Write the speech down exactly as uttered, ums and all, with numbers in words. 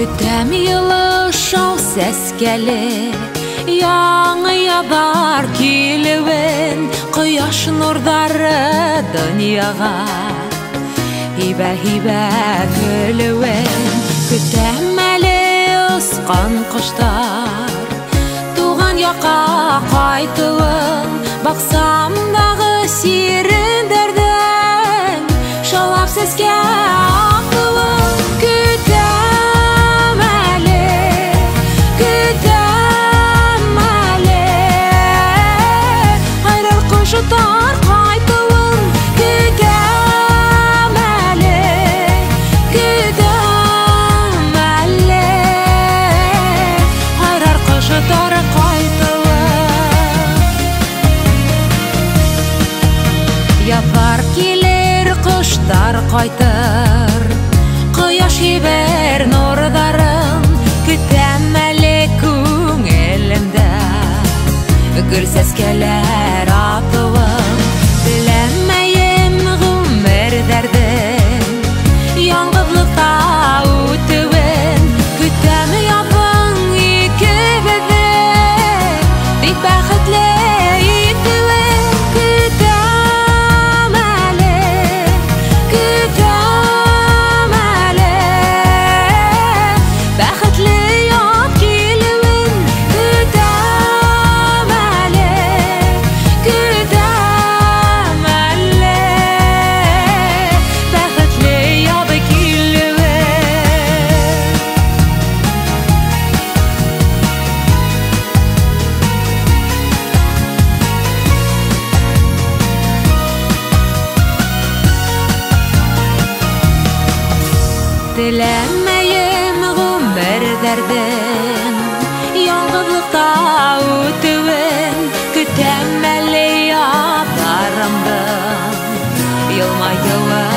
Көтәм йылы шау сәскәле, яңы ябар килеуен, Кояш нурдары дөньяга Ибә-ибә көлеуен. Көтәм әле ускан коштар, туган якка кайтуын, Баксам дагы сирендердең, шаулап сәскә акуын. Көтәм әле, көтәм әле, айрар коштар кайтуын. Көтәм әле, көтәм әле, айрар коштар Япар килер коштар кайтыр, Кояш ебәр нурдарын. Көтәм әле күңелемдә гөл сәскәләр атуын. Теләмәем гомер дәрден, яңгырлыкта үтүен. Көтәм ябың икебезне бик бәхетле итүен. Көтәм әле, көтәм әле, бәхетле яп килүен. Көтәм әле, көтәм әле, бәхетле яп килүен. Теләмәем гомер дәрден, яңгырлыкта үтүен. Көтәм әле ятларымдың елмаюын.